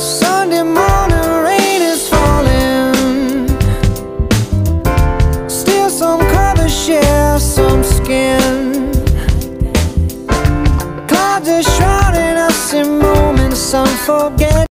Sunday morning rain is falling, still some colors share some skin. Clouds are shrouding us in moments unforgettable.